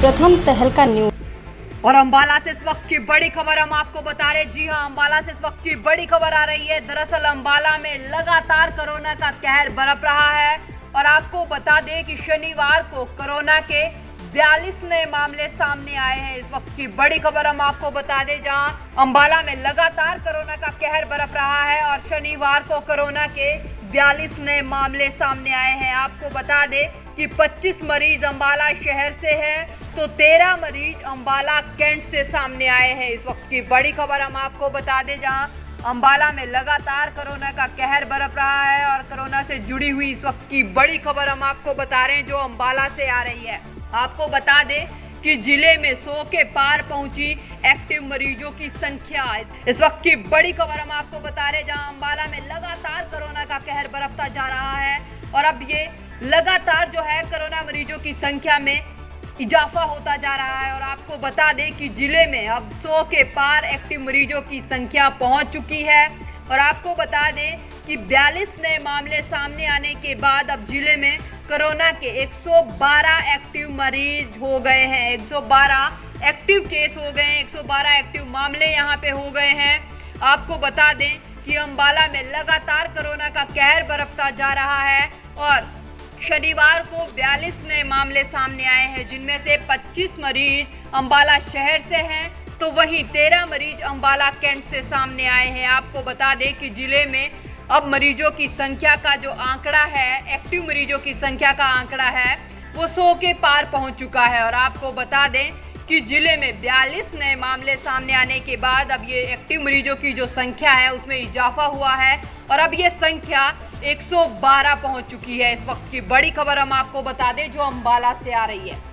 प्रथम तहलका न्यूज। और अंबाला से इस वक्त की बड़ी खबर हम आपको बता रहे। जी हां, अंबाला से इस वक्त की बड़ी खबर आ रही है। दरअसल अंबाला में लगातार कोरोना का कहर बरप रहा है और आपको बता दें कि शनिवार को कोरोना के 42 नए मामले सामने आए हैं। इस वक्त की बड़ी खबर हम आपको बता दें, जहां अंबाला में लगातार कोरोना का कहर बरप रहा है और शनिवार को कोरोना के 42 नए मामले सामने आए हैं। आपको बता दें कि 25 मरीज अंबाला शहर से हैं तो 13 मरीज अंबाला कैंट से सामने आए हैं। इस वक्त की बड़ी खबर हम आपको बता दें, जहां अंबाला में लगातार कोरोना का कहर बरप रहा है और कोरोना से जुड़ी हुई इस वक्त की बड़ी खबर हम आपको बता रहे हैं जो अंबाला से आ रही है। आपको बता दें कि जिले में 100 के पार पहुंची एक्टिव मरीजों की संख्या। इस वक्त की बड़ी खबर हम आपको बता रहे हैं, जहां अंबाला में लगातार कोरोना का कहर बरपता जा रहा है और अब ये लगातार जो है कोरोना मरीजों की संख्या में इजाफा होता जा रहा है। और आपको बता दें कि जिले में अब 100 के पार एक्टिव मरीजों की संख्या पहुंच चुकी है और आपको बता दें कि 42 नए मामले सामने आने के बाद अब जिले में कोरोना के 112 एक्टिव मरीज हो गए हैं। 112 एक्टिव केस हो गए हैं, 112 एक्टिव मामले यहाँ पे हो गए हैं। आपको बता दें कि अंबाला में लगातार कोरोना का कहर बरपता जा रहा है और शनिवार को 42 नए मामले सामने आए हैं, जिनमें से 25 मरीज अंबाला शहर से हैं तो वहीं 13 मरीज अंबाला कैंट से सामने आए हैं। आपको बता दें कि जिले में अब मरीजों की संख्या का जो आंकड़ा है, एक्टिव मरीजों की संख्या का आंकड़ा है, वो 100 के पार पहुंच चुका है। और आपको बता दें कि जिले में 42 नए मामले सामने आने के बाद अब ये एक्टिव मरीजों की जो संख्या है उसमें इजाफा हुआ है और अब ये संख्या 112 पहुंच चुकी है। इस वक्त की बड़ी खबर हम आपको बता दें जो अंबाला से आ रही है।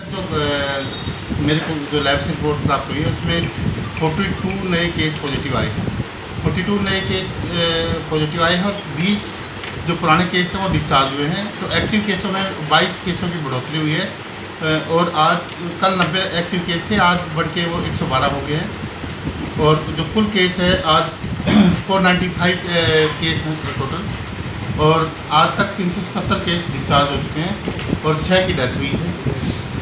तो मेरे को जो लैब से रिपोर्ट प्राप्त हुई है उसमें 42 नए केस पॉजिटिव आए हैं। 42 नए केस पॉजिटिव आए हैं और 20 जो पुराने केस हैं वो डिस्चार्ज हुए हैं। तो एक्टिव केसों में 22 केसों की बढ़ोतरी हुई है और आज कल 90 एक्टिव केस थे, आज बढ़ के वो 112 हो गए हैं। और जो कुल केस है आज 495 केस हैं टोटल और आज तक 377 केस डिस्चार्ज हो चुके हैं और 6 की डेथ हुई है।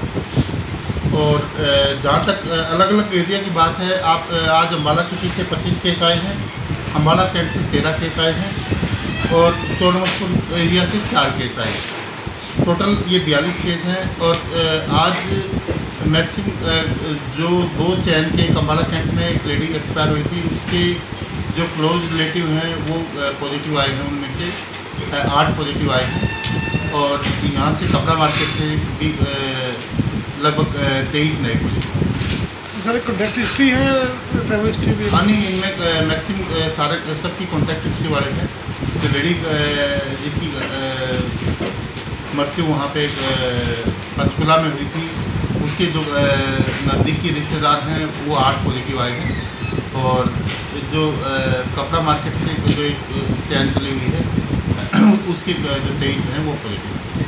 और जहाँ तक अलग अलग एरिया की बात है, आप आज अंबाला सिटी से 25 केस आए हैं, अंबाला कैंट से 13 केस आए हैं और चौड़मस्तपुर एरिया से 4 केस आए हैं। टोटल ये 42 केस हैं। और आज मैक्सिमम जो 2 चैन के अंबाला कैंट में एक लेडी एक्सपायर हुई थी, उसके जो क्लोज रिलेटिव हैं वो पॉजिटिव आए हैं। उनमें से 8 पॉजिटिव आए हैं और यहाँ से कपड़ा मार्केट से भी लगभग 23 नए पॉजिटिव। सर कॉन्टैक्ट हिस्ट्री है, ट्रैवल हिस्ट्री भी? हाँ नहीं, इनमें मैक्सिमम सारे सबकी कॉन्टैक्ट हिस्ट्री वाले हैं। जो लेडी जिसकी मृत्यु वहाँ पे पंचकुला में हुई थी, उसके जो नज़दीकी रिश्तेदार हैं वो 8 पॉजिटिव आए हैं। और जो कपड़ा मार्केट से जो एक चैन चली हुई है उसके जो 23 हैं वो पॉजिटिव हैं।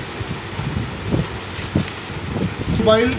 मोबाइल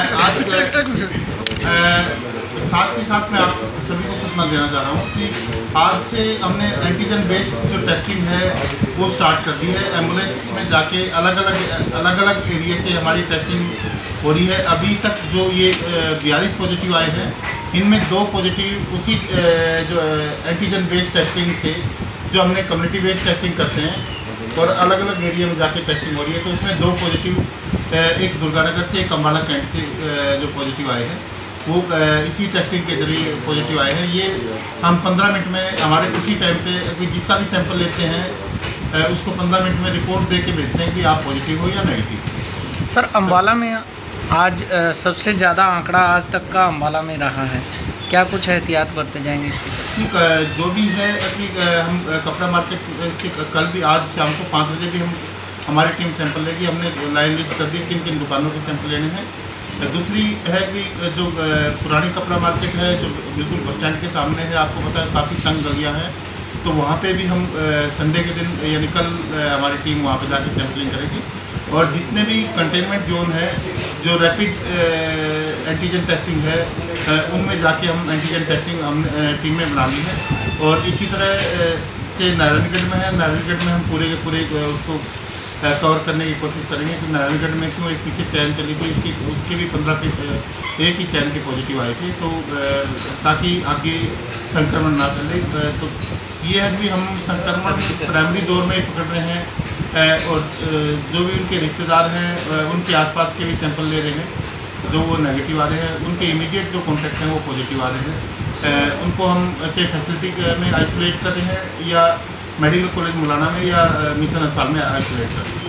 साथ ही साथ मैं आप सभी को सूचना देना चाह रहा हूँ कि आज से हमने एंटीजन बेस्ड जो टेस्टिंग है वो स्टार्ट कर दी है। एम्बुलेंस में जाके अलग अलग एरिया से हमारी टेस्टिंग हो रही है। अभी तक जो ये 42 पॉजिटिव आए हैं, इनमें 2 पॉजिटिव उसी जो एंटीजन बेस्ड टेस्टिंग से जो हमने कम्युनिटी बेस्ड टेस्टिंग करते हैं और अलग अलग एरिया में जाके टेस्टिंग हो रही है। तो उसमें 2 पॉजिटिव, एक दुर्गानगर से, एक अंबाला कैंट से जो पॉजिटिव आए हैं वो इसी टेस्टिंग के जरिए पॉजिटिव आए हैं। ये हम 15 मिनट में हमारे उसी टाइम पे जिसका भी सैंपल लेते हैं उसको 15 मिनट में रिपोर्ट दे के भेजते हैं कि आप पॉजिटिव हो या नेगेटिव। सर अंबाला में आज सबसे ज़्यादा आंकड़ा आज तक का अंबाला में रहा है, क्या कुछ एहतियात बरते जाएंगे इसके चलते? जो भी है अभी हम कपड़ा मार्केट से कल भी, आज शाम को 5 बजे भी हमारी टीम सैंपल लेगी। हमने लाइन लिस्ट कर दी किन दुकानों के सैंपल लेने हैं। दूसरी है कि जो पुरानी कपड़ा मार्केट है जो बिल्कुल बस स्टैंड के सामने है, आपको पता है काफ़ी तंग गलियाँ हैं, तो वहाँ पे भी हम संडे के दिन यानी कल हमारी टीम वहाँ पे जाके सैंपलिंग करेगी। और जितने भी कंटेनमेंट जोन है जो रैपिड एंटीजन टेस्टिंग है उनमें जाके हम एंटीजन टेस्टिंग हम टीम में बना ली है। और इसी तरह से नारायणगढ़ में है, नारायणगढ़ में हम पूरे के पूरे उसको कवर करने की कोशिश करेंगे कि नारायणगढ़ में क्यों एक पीछे चैन चली थी, उसके भी 15 केस एक ही चैन के पॉजिटिव आए थे, तो ताकि आगे संक्रमण ना फैले। तो ये है कि हम संक्रमण प्राइमरी दौर में ही पकड़ रहे हैं और जो भी उनके रिश्तेदार हैं उनके आसपास के भी सैंपल ले रहे हैं, जो वो नेगेटिव आ रहे हैं, उनके इमीडिएट जो कॉन्टैक्ट हैं वो पॉजिटिव आ रहे हैं। उनको हम चाहे फैसिलिटी में आइसोलेट कर रहे हैं या मेडिकल कॉलेज मुलाना में या मिशन अस्पताल में आइसोलेट कर रहे हैं।